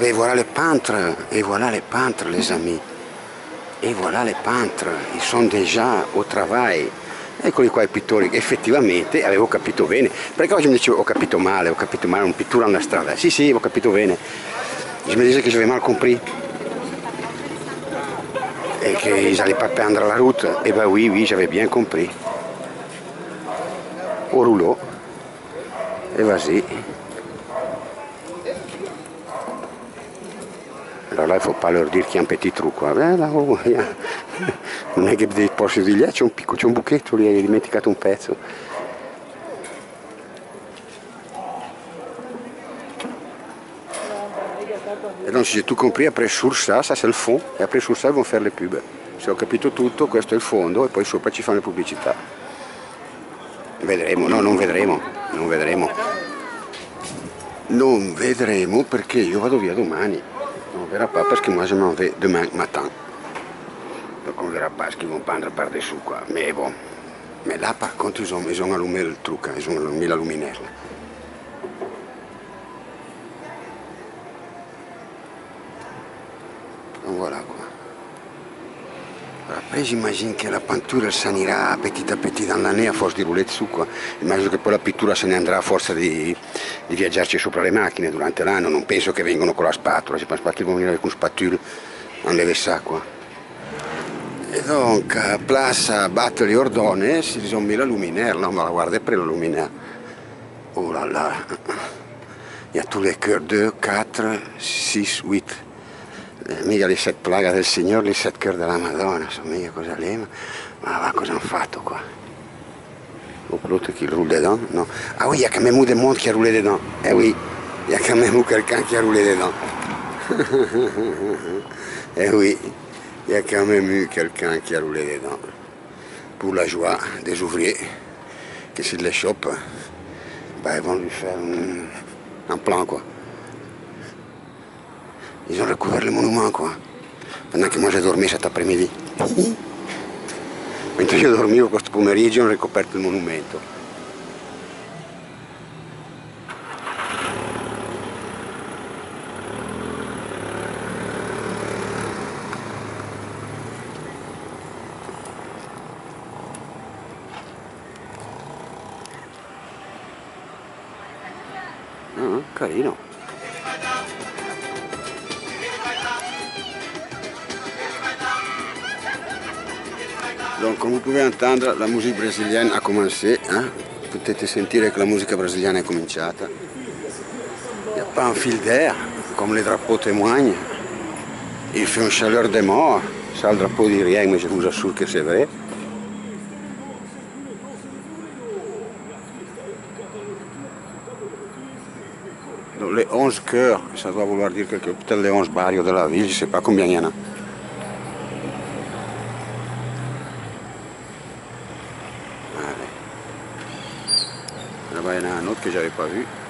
ben voilà les peintres les amis, e voilà les peintres, ils sont déjà au travail. Eccoli qua i pittori, effettivamente avevo capito bene, perché oggi mi dicevo ho capito male, una pittura alla strada, sì, ho capito bene, je me disais que j'avais mal compris, et qu'ils allaient pas peindre la route, et ben oui, j'avais bien compris, au rouleau, et vas-y. Alors là il faut pas leur dire qu'il y a un petit trou qua, non è che posso dirgli c'è un buchetto lì, hai dimenticato un pezzo. Et donc si j'ai tout compris, après sur ça c'est le fond, e après sur ça ils vont faire le pub. Se ho capito tutto, questo è il fondo e poi sopra ci fanno le pubblicità. Vedremo, no, non vedremo perché io vado via domani. On verra pas parce que moi je m'en vais demain matin. Donc on verra pas ce qu'ils vont peindre par-dessous quoi. Mais bon. Mais là par contre ils ont allumé le truc, ils ont mis la luminaire là. Donc voilà quoi. Après j'imagine che la peinture se ne irà petit à petit dans l'année a forza di rouler su qua. Immagino che poi la pittura se ne andrà a forza di viaggiarci sopra le macchine durante l'anno, non penso che vengono con la spatola, je pense pas qu'ils vont venir avec une spatule enlever ça quoi. Et donc place à battre les ordonnes, ils ont mis la luminaire, là on va la guarder après la luminaire. Oh là là, il y a tous les cœurs 2, 4, 6, 8. Mica le 7 plaga del Signore, le 7 cœurs della Madonna, insomma, mica cosa lì, ma va, cosa hanno fatto qua? Ou l'autre qui roule dedans? Non. Ah oui, il y a quand même eu des monde qui a roulé dedans. Eh oui, il y a quand même eu quelqu'un qui a roulé dedans. Eh oui, il y a quand même eu quelqu'un qui a roulé dedans. Pour la joie des ouvriers, que s'ils les chopent, bah, ils vont lui faire un plan quoi. Ils ont recouvert le monument quoi. Pendant che moi j'ai dormi cet après-midi. Mentre io dormivo questo pomeriggio hanno ricoperto il monumento. Ah, carino. Donc comme vous pouvez entendre, la musique brésilienne a commencé, hein? Potete sentire che la musica brasiliana è cominciata. Il n'y a pas un fil d'air, comme les drapeaux témoignent. Il fait une chaleur de mort, ça le drapeau dit rien, mais je vous assure que c'est vrai. Donc les 11 cœurs, ça doit vouloir dire quelque peut-être les 11 barrios de la ville, je ne sais pas combien il y en a. Là-bas, il y en a un autre que j'avais pas vu.